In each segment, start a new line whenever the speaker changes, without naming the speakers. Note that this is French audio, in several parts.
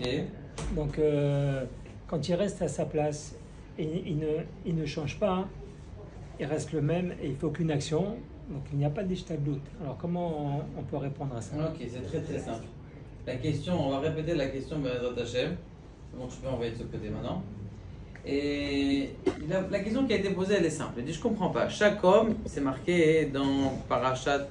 Et
Donc, quand il reste à sa place, il ne change pas, il reste le même et il ne fait aucune action, donc il n'y a pas d'ishtadlout. Alors, comment on peut répondre à ça?
Ok, c'est très très simple. La question, on va répéter la question Be'ezrat Hashem. Bon, tu peux envoyer de ce côté maintenant. Et la question qui a été posée, elle est simple. Elle dit, je comprends pas. Chaque homme, c'est marqué dans Parashat,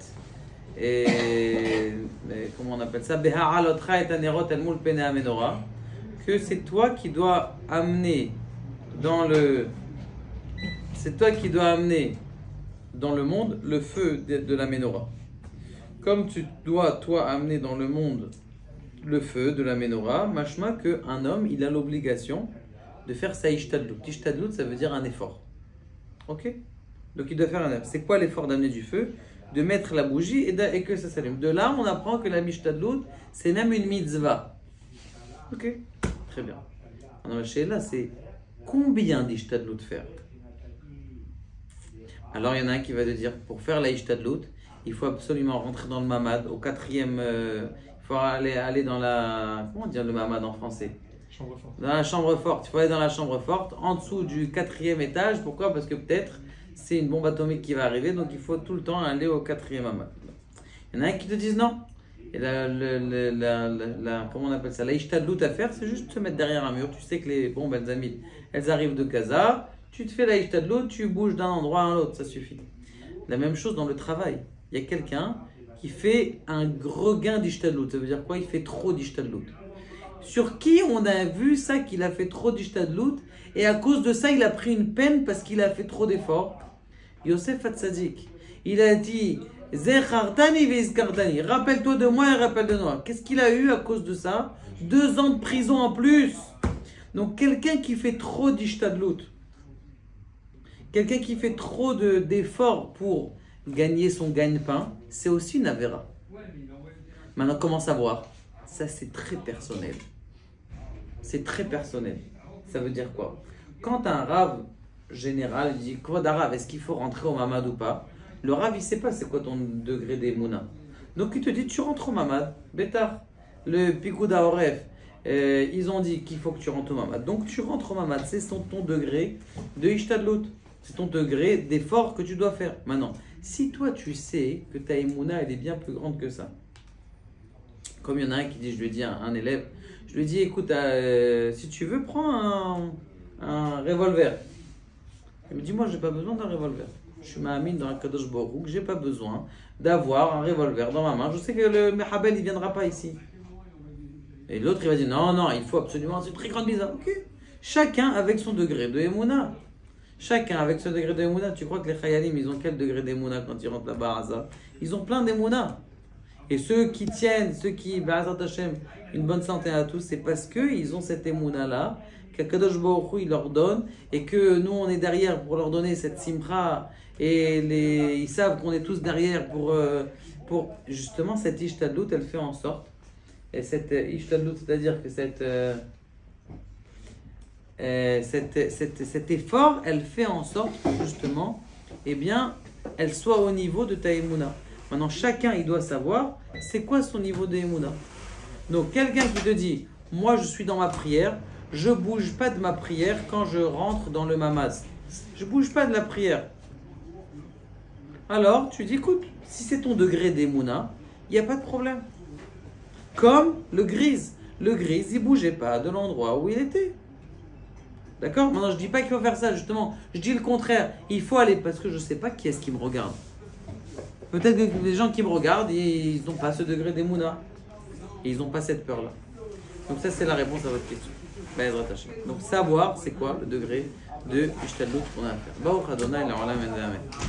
et comment on appelle ça, Beha'alotra et Anerot el Mul Pene Amenora, que c'est toi qui dois amener dans le, c'est toi qui dois amener dans le monde le feu de la Ménorah. Comme tu dois, toi, amener dans le monde le feu de la Ménorah, machma qu'un homme, il a l'obligation de faire sa ishtadlout. Ishtadlout, ça veut dire un effort. Ok? Donc il doit faire un effort. C'est quoi l'effort d'amener du feu? De mettre la bougie et que ça s'allume. De là, on apprend que la ishtadlout, c'est même une mitzvah. Ok? Très bien. Alors, là, c'est combien d'ishtadlout faire? Alors, il y en a un qui va te dire, pour faire la ishtadlout, il faut absolument rentrer dans le mamad, au quatrième... il faut aller dans la... Comment dire le mamad en français?
Chambre forte.
Dans la chambre forte. Il faut aller dans la chambre forte, en dessous du quatrième étage. Pourquoi? Parce que peut-être c'est une bombe atomique qui va arriver, donc il faut tout le temps aller au quatrième mamad. Il y en a un qui te disent non. Et comment on appelle ça? La ishtadlout à faire, c'est juste se mettre derrière un mur. Tu sais que les bombes, elles arrivent de Gaza. Tu te fais la ishtadlout, tu bouges d'un endroit à l'autre, ça suffit. La même chose dans le travail. Il y a quelqu'un qui fait un gros gain d'ishtadlout. Ça veut dire quoi? Il fait trop d'ishtadlout. Sur qui on a vu ça qu'il a fait trop d'ishtadlout et à cause de ça il a pris une peine parce qu'il a fait trop d'efforts? Yosef Hatzadik, il a dit Zechartani veizkartani, rappelle-toi de moi et rappelle de moi. Qu'est-ce qu'il a eu à cause de ça? 2 ans de prison en plus. Donc quelqu'un qui fait trop d'ishtadlout, quelqu'un qui fait trop d'efforts pour gagner son gagne-pain, c'est aussi une avéra. Maintenant, comment savoir? Ça, c'est très personnel. C'est très personnel. Ça veut dire quoi? Quand un rave général dit quoi d'arabe, est-ce qu'il faut rentrer au mamad ou pas? Le rave, il ne sait pas c'est quoi ton degré d'émouna. Donc, il te dit tu rentres au mamad, bétard. Le Pikuda Oref, ils ont dit qu'il faut que tu rentres au mamad. Donc, tu rentres au mamad. C'est ton degré de ishtadlout. C'est ton degré d'effort que tu dois faire. Maintenant, si toi, tu sais que ta émouna, elle est bien plus grande que ça. Comme il y en a un qui dit, je lui ai dit à un élève, je lui ai dit, écoute, si tu veux, prends un revolver. Il me dit, moi, je n'ai pas besoin d'un revolver. Je suis ma'amine dans la Kadosh Baruch Hu, j'ai pas besoin d'avoir un revolver dans ma main. Je sais que le Mehabel, il ne viendra pas ici. Et l'autre, il va dire, non, non, il faut absolument, c'est une très grande bizarre. Ok. Chacun avec son degré de Emouna. Chacun avec ce degré de Emouna. Tu crois que les Chayalim, ils ont quel degré d'Emouna quand ils rentrent là-bas à Gaza? Ils ont plein d'Emouna. Et ceux qui tiennent, ceux qui, Ba'azat Hashem, une bonne santé à tous, c'est parce qu'ils ont cette émouna-là, qu'Akadosh Baruch Hu, il leur donne, et que nous, on est derrière pour leur donner cette simcha, et ils savent qu'on est tous derrière pour justement, cette ishtadlout, elle fait en sorte, et cette ishtadlout, c'est-à-dire que cet effort, elle fait en sorte que justement, eh bien, elle soit au niveau de ta émouna. Maintenant, chacun, il doit savoir c'est quoi son niveau d'émouna. Donc, quelqu'un qui te dit, moi, je suis dans ma prière, je ne bouge pas de ma prière quand je rentre dans le mamaz. Je ne bouge pas de la prière. Alors, tu dis, écoute, si c'est ton degré d'émouna, il n'y a pas de problème. Comme le grise. Le grise, il ne bougeait pas de l'endroit où il était. D'accord? Maintenant, je ne dis pas qu'il faut faire ça, justement. Je dis le contraire. Il faut aller, parce que je ne sais pas qui est-ce qui me regarde. Peut-être que les gens qui me regardent, ils n'ont pas ce degré d'émouna. Et ils n'ont pas cette peur-là. Donc ça, c'est la réponse à votre question. Donc savoir, c'est quoi le degré de Ishtadlout qu'on a à faire. Baruch Adonai, la Olam, Amen.